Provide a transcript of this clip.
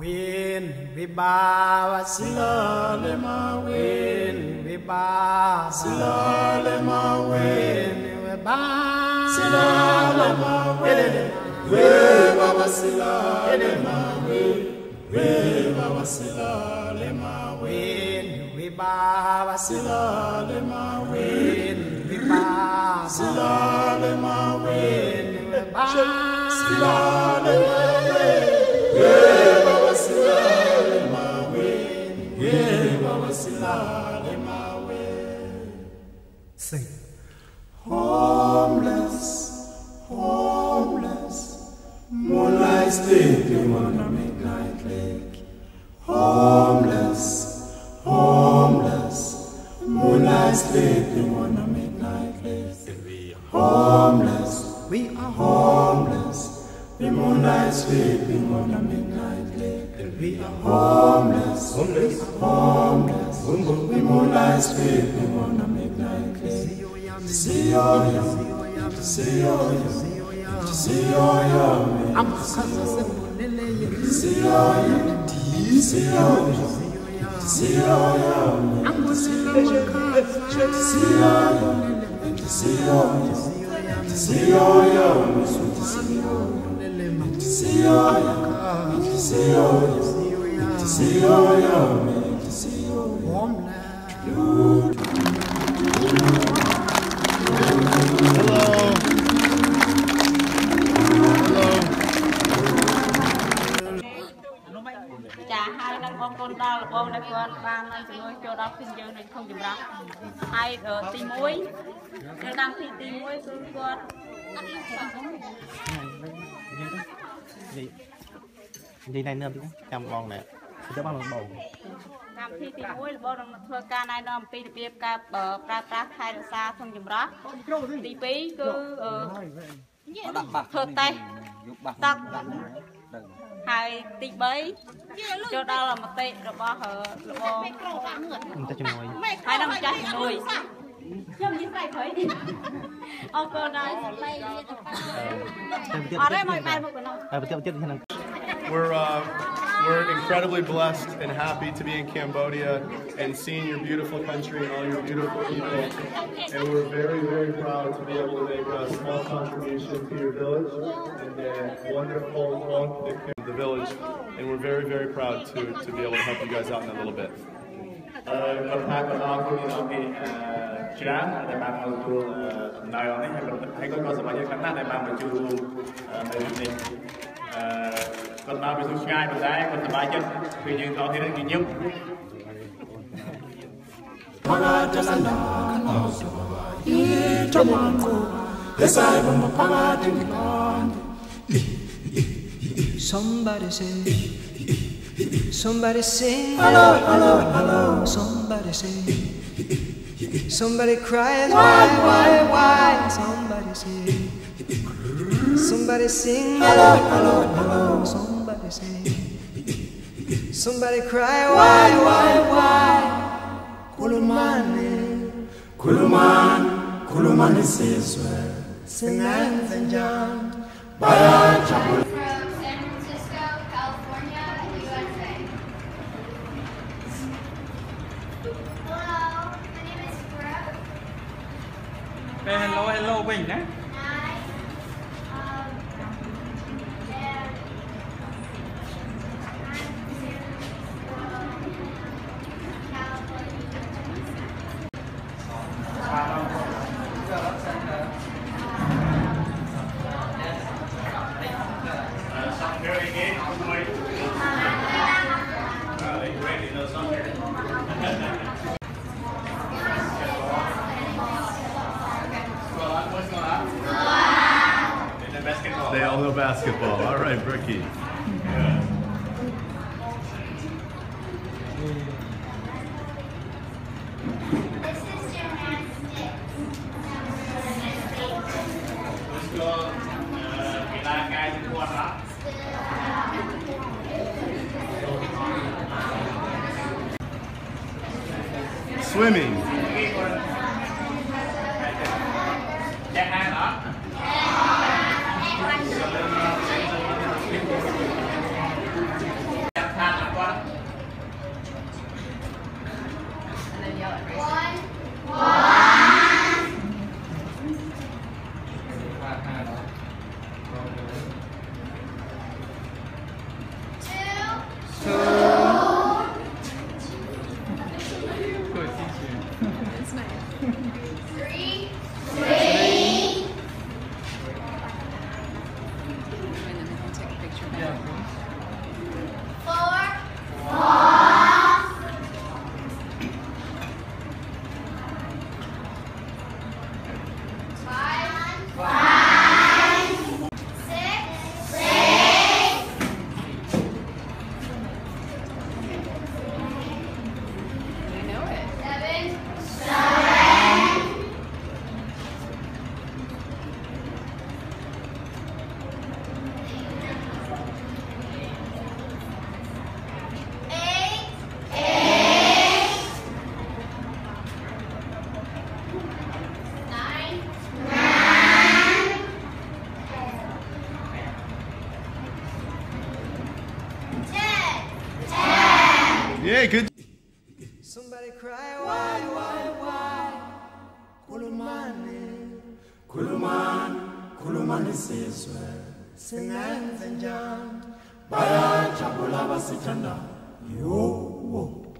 Win Viba Silale ma win Viba Silale ma win Viba Silale ma win Viba Silale ma win Viba Silale ma win Viba Silale ma win Viba Silale ma win Viba Silale ma win Sing. Homeless, homeless, moonlight sleeping on a midnight lake. Homeless, homeless, moonlight sleeping on a midnight lake. We are homeless, we are homeless. We moonlight sleeping on a midnight lake. We are homeless, homeless, homeless. We moonlight sleeping on a midnight lake. To see your yum, to see your yum, to see your yum. I'm to see your yum, to see your yum, to see your yum. I'm to see your yum, to see your yum, to see your yum, to see your yum, to see your yum. To see your yum, to see your yum, to see your yum, to see your warm land. Hello. Chà hai năm con đau con đây con ba nay chúng tôi cho đau xin dương này không chịu ra hai tim muối đang tim muối con đi này nơm chăm con nè cho bác bầu làm thi tìm mũi bầu thưa ca này nơm pi đi ca pra hai là xa không chìm đó tí pí cứ thưa tay tắc hai tí bấy cho đó là một tị rồi bao hở rồi bao hai năm trái nuôi chăm như vậy thấy ông con này ở đây mọi bài một cái nào We're incredibly blessed and happy to be in Cambodia and seeing your beautiful country and all your beautiful people. And we're very, very proud to be able to make a small contribution to your village and the wonderful work in the village. And we're very, very proud to be able to help you guys out in a little bit. Còn nào bị sụt ngay một cái còn sắp chết vì những có thể kỷ niệm. Somebody say, somebody sing, hello, hello, hello. Somebody say, somebody cries, why? Somebody say, somebody sing, hello, hello, hello. Somebody say, somebody cry, why? Kulumani siswe, singan senjang, bayar cabul. From San Francisco, California, USA. Hello, my name is Stroh. Hello, Bình đấy. They all know basketball. All right, Bricky. Swimming. Yeah, good. Somebody cry, why? Kulumani sizwe singenze njani bayajabula basithanda yo